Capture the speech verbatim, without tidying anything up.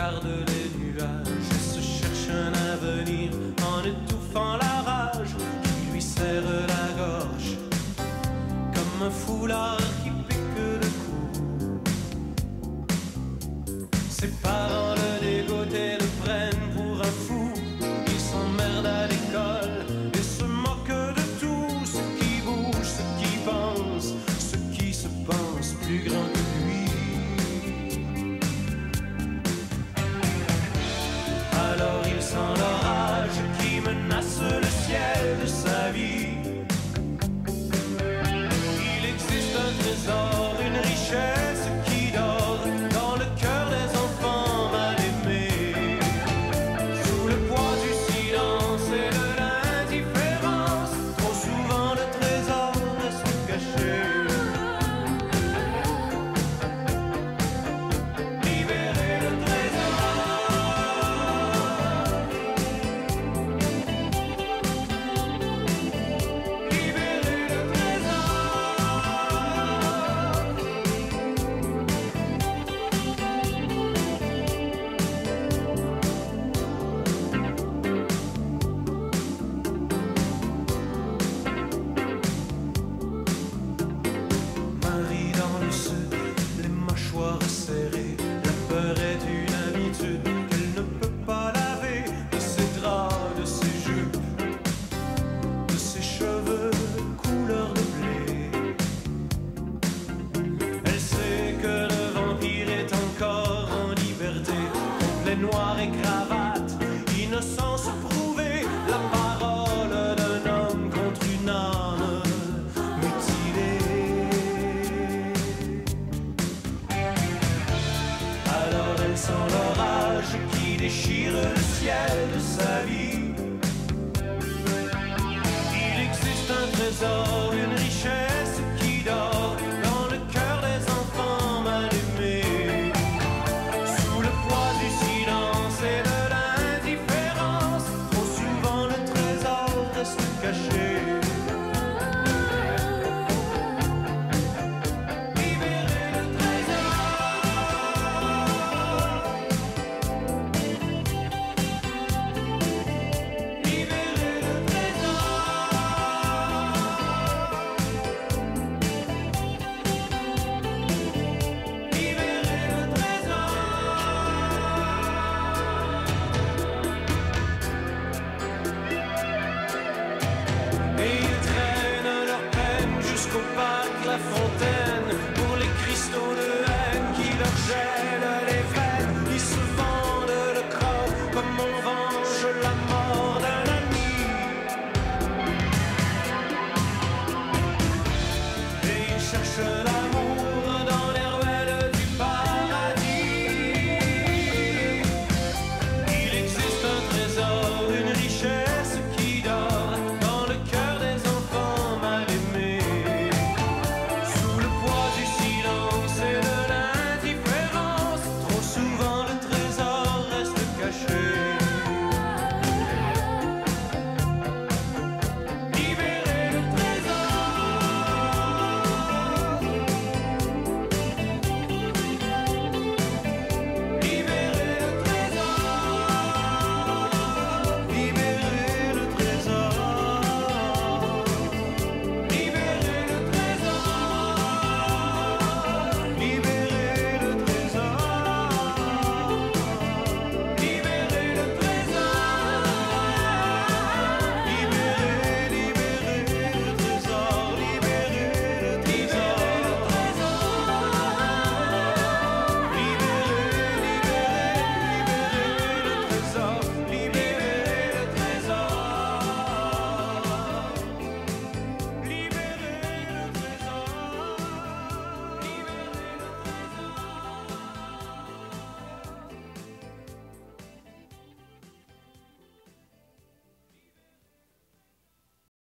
regarde les nuages et se cherche un avenir en étouffant la rage qui lui serre la gorge comme un foulard qui pique le cou. Ses parents le dégoûtent et le prennent pour un fou. Il s'emmerde à l'école et se moque de tout ce qui bouge, ce qui pense, ce qui se pense plus grand que lui. Alors il sent l'orage qui menace le ciel de sa vie. Il existe un trésor, une richesse qui dort dans le cœur des enfants mal aimés. Sous le poids du silence et de l'indifférence, trop souvent le trésor reste caché. Libérer le trésor. Libérer le trésor. Marie dans le sud, les mâchoires serrées, la peur est une habitude qu'elle ne peut pas laver. De ses draps, de ses jupes, de ses cheveux couleur de blé. Elle sait que le vampire est encore en liberté, complet noir et cravate, innocence prouvée, la parole d'un homme contre une âme mutilée. Alors elle sent l'orage qui déchire le ciel de sa vie. Il existe un trésor,